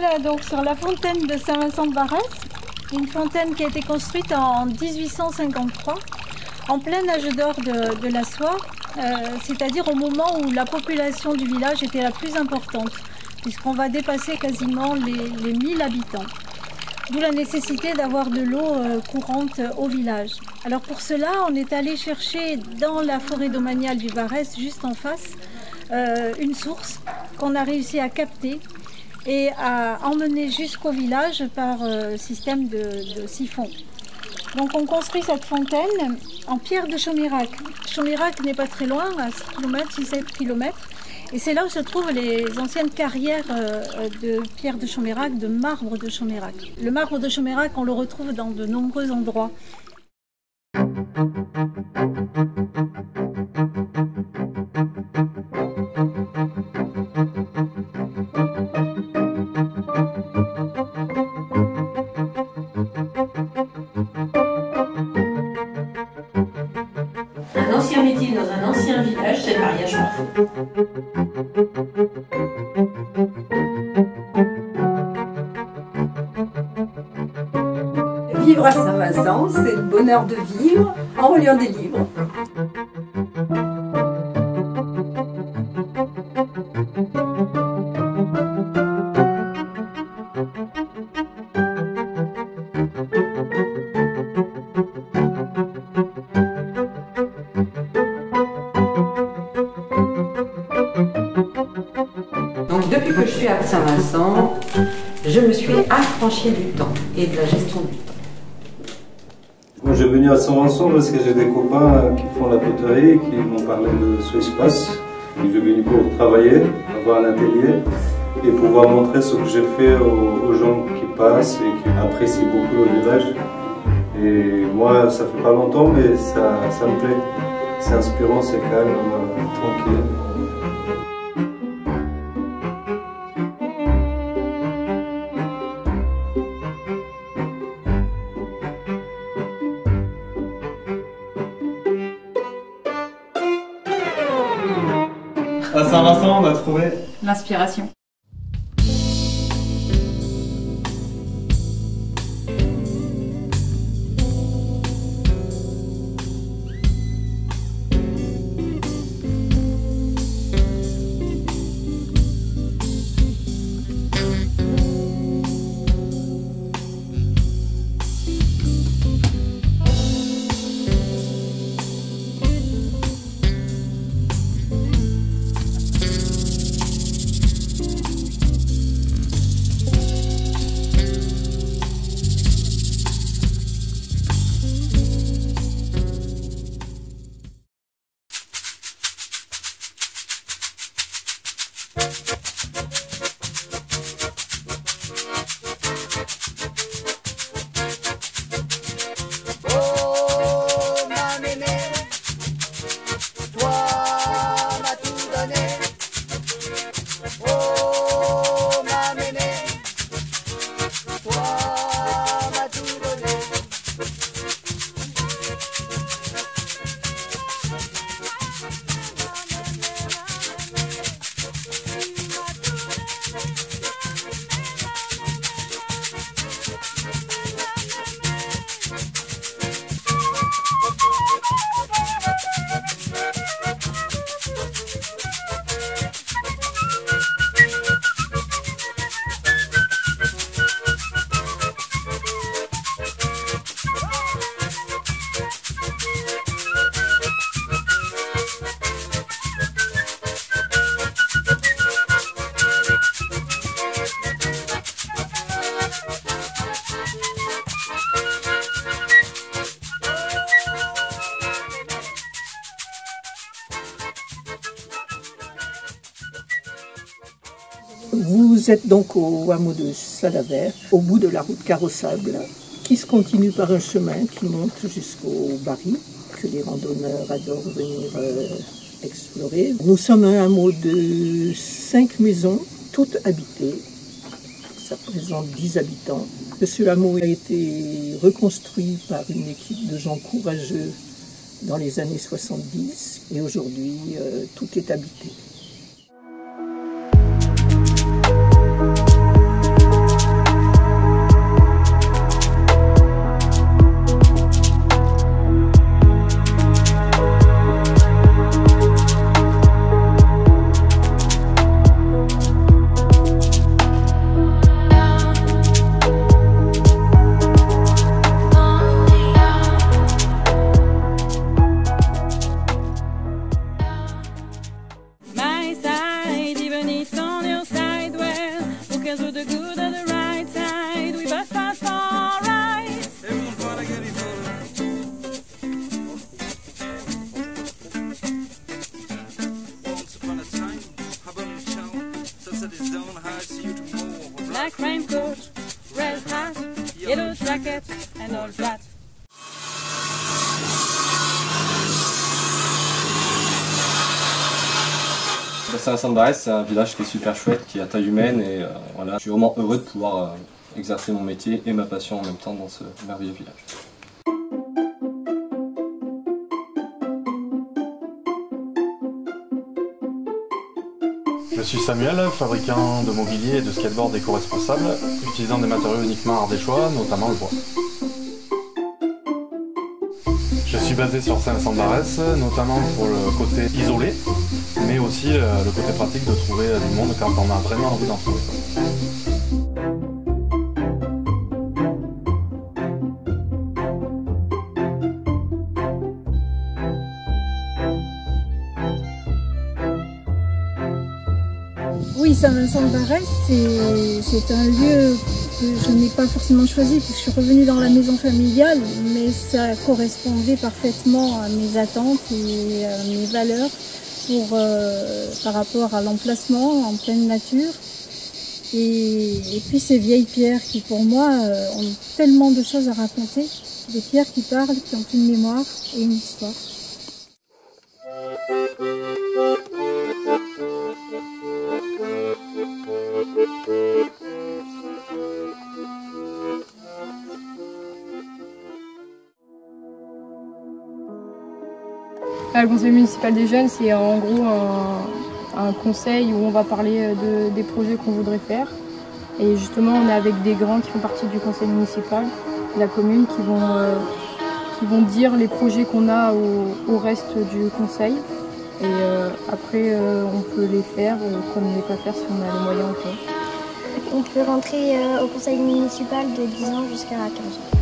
voilà donc sur la fontaine de Saint-Vincent-de-Varès, une fontaine qui a été construite en 1853, en plein âge d'or de la soie, c'est-à-dire au moment où la population du village était la plus importante, puisqu'on va dépasser quasiment les 1000 habitants. D'où la nécessité d'avoir de l'eau courante au village. Alors pour cela, on est allé chercher dans la forêt domaniale du Varès, juste en face, une source qu'on a réussi à capter et à emmener jusqu'au village par système de siphon. Donc on construit cette fontaine en pierre de Chaumirac. Chaumirac n'est pas très loin, à 6 km, 6-7 km. Et c'est là où se trouvent les anciennes carrières de pierre de Chaumirac, de marbre de Chaumirac. Le marbre de Chaumirac, on le retrouve dans de nombreux endroits. Un ancien métier dans un ancien village, c'est le mariage parfait. Vivre à Saint-Vincent, c'est le bonheur de vivre en reliant des livres. Donc depuis que je suis à Saint-Vincent, je me suis affranchie du temps et de la gestion du temps. Moi, je suis venu à Saint-Vincent parce que j'ai des copains qui font la poterie et qui m'ont parlé de ce espace. Je suis venu pour travailler, avoir un atelier et pouvoir montrer ce que j'ai fait aux gens qui passent et qui apprécient beaucoup le village. Et moi, ça fait pas longtemps, mais ça me plaît. C'est inspirant, c'est calme, tranquille. À Saint-Vincent, on a trouvé l'inspiration. Vous êtes donc au hameau de Salavert, au bout de la route carrossable, qui se continue par un chemin qui monte jusqu'au Barry, que les randonneurs adorent venir explorer. Nous sommes un hameau de 5 maisons, toutes habitées. Ça représente 10 habitants. Ce hameau a été reconstruit par une équipe de gens courageux dans les années 70 et aujourd'hui tout est habité. and all that. Saint-Vincent-de-Barès, c'est un village qui est super chouette, qui est à taille humaine et voilà, je suis vraiment heureux de pouvoir exercer mon métier et ma passion en même temps dans ce merveilleux village. Je suis Samuel, fabricant de mobilier et de skateboard éco-responsable, utilisant des matériaux uniquement ardéchois, notamment le bois. Je suis basé sur Saint-Vincent-de-Barès, notamment pour le côté isolé, mais aussi le côté pratique de trouver du monde quand on a vraiment envie d'en trouver. Oui, Saint-Vincent-de-Barès, c'est un lieu que je n'ai pas forcément choisi puisque je suis revenue dans la maison familiale, mais ça correspondait parfaitement à mes attentes et à mes valeurs par rapport à l'emplacement en pleine nature. Et puis ces vieilles pierres qui pour moi ont tellement de choses à raconter, des pierres qui parlent, qui ont une mémoire et une histoire. Le conseil municipal des jeunes, c'est en gros un conseil où on va parler des projets qu'on voudrait faire. Et justement, on est avec des grands qui font partie du conseil municipal de la commune qui vont dire les projets qu'on a au reste du conseil. Et après, on peut les faire comme ne pas faire si on a les moyens ou pas. On peut rentrer au conseil municipal de 10 ans jusqu'à 15 ans.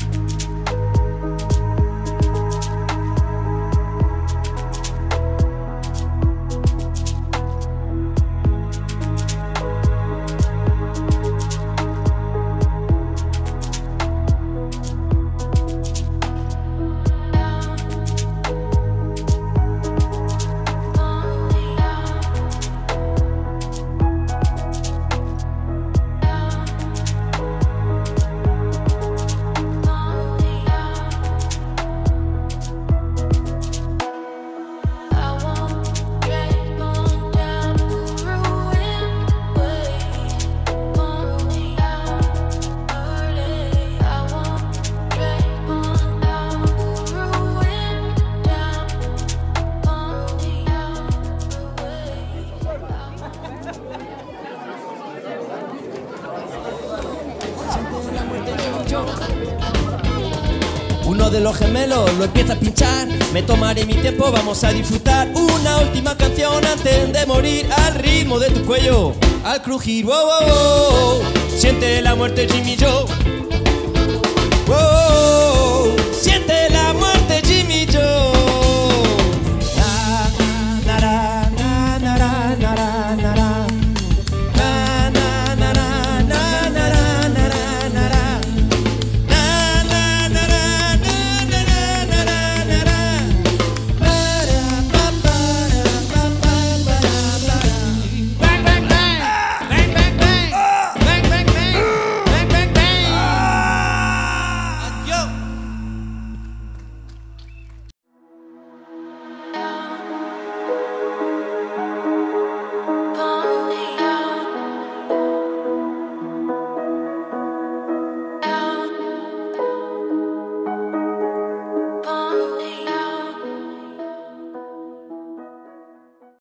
Uno de los gemelos lo empieza a pinchar. Me tomaré mi tiempo, vamos a disfrutar. Una última canción antes de morir. Al ritmo de tu cuello, al crujir, wow, wow, wow. Siente la muerte Jimmy Joe.